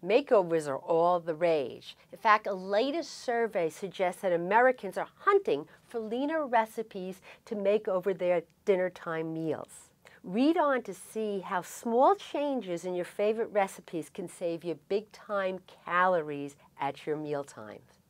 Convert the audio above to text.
Makeovers are all the rage. In fact, a latest survey suggests that Americans are hunting for leaner recipes to make over their dinnertime meals. Read on to see how small changes in your favorite recipes can save you big-time calories at your meal times.